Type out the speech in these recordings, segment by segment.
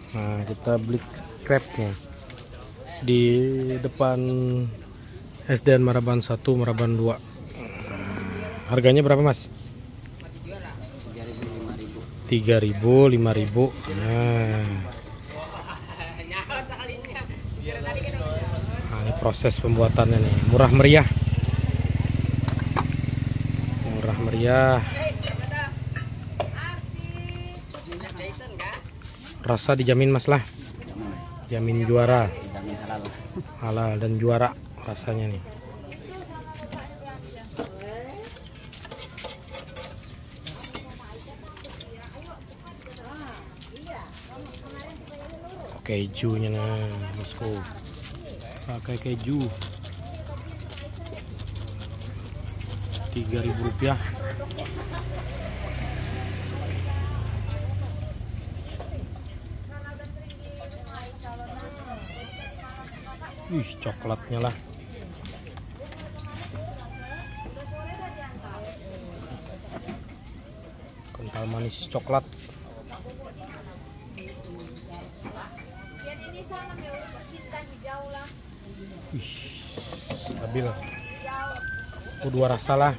Nah, kita beli crabnya di depan SDN Maraban 1, Maraban 2. Harganya berapa, Mas? 3.000, 5.000. Nah, ini proses pembuatannya nih, murah meriah. Murah meriah. Rasa dijamin, Mas lah. Jamin juara. Halal dan juara rasanya nih. Kejunya nah, bosku. Pakai keju. Rp3.000. Coklatnya lah. Kental manis coklat. Stabil. Dua rasa lah.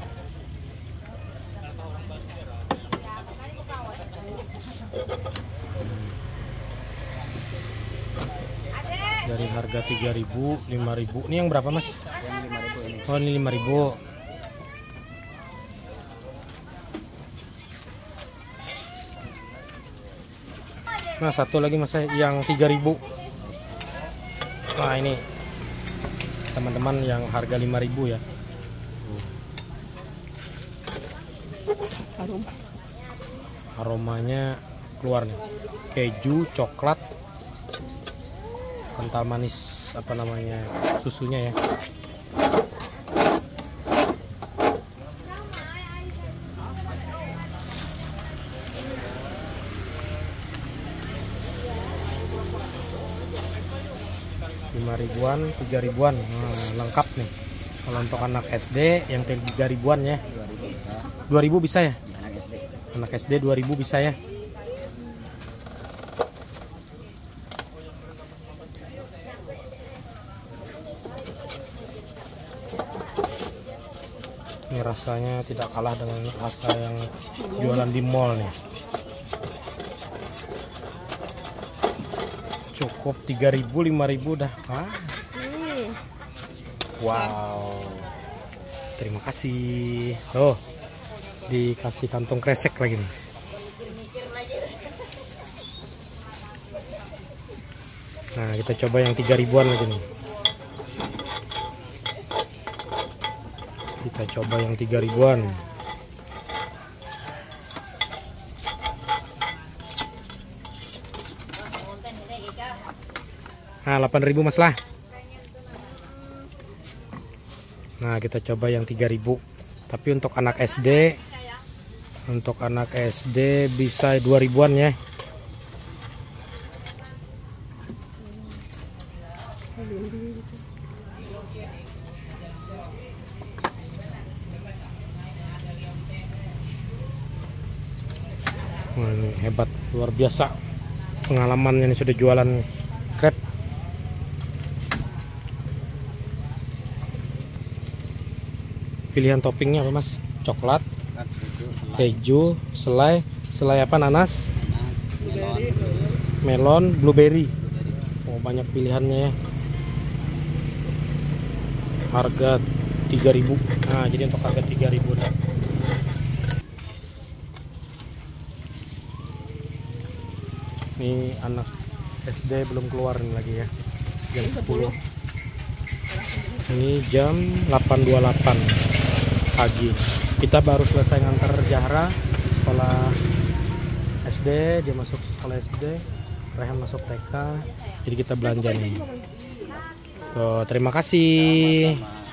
Dari harga 3.000, 5.000. Ini yang berapa, Mas? Oh, ini 5.000. Nah, satu lagi, Mas, yang 3.000. Nah, ini teman-teman yang harga 5.000 ya. Aromanya keluar nih. Keju, coklat, kental manis, apa namanya, susunya ya. Rp5.000-an, Rp3.000-an. Nah, lengkap nih. Kalau untuk anak SD yang Rp3.000-an ya. 2.000 bisa ya? Anak SD 2.000 bisa ya? Ini rasanya tidak kalah dengan rasa yang jualan di mall nih. Cukup 3.000, 5.000 dah. Wow. Terima kasih. Oh, dikasih kantong kresek lagi nih. Nah, kita coba yang 3.000-an lagi nih. Kita coba yang 3.000-an. Nah, 8.000, Mas lah. Nah, kita coba yang 3.000. Tapi untuk anak SD, bisa 2.000-an ya. Wah, ini hebat, luar biasa pengalamannya nih, sudah jualan crab. Pilihan toppingnya apa, Mas? Coklat, keju, selai apa, nanas, melon, blueberry. Oh, banyak pilihannya ya. Harga 3.000. Nah, jadi untuk harga 3.000 dah. Ini anak SD belum keluar lagi ya. Jam 10. Ini jam 8.28 pagi. Kita baru selesai ngantar Zahra sekolah SD, dia masuk sekolah SD, Rehan masuk TK. Jadi kita belanja nih. Tuh, terima kasih.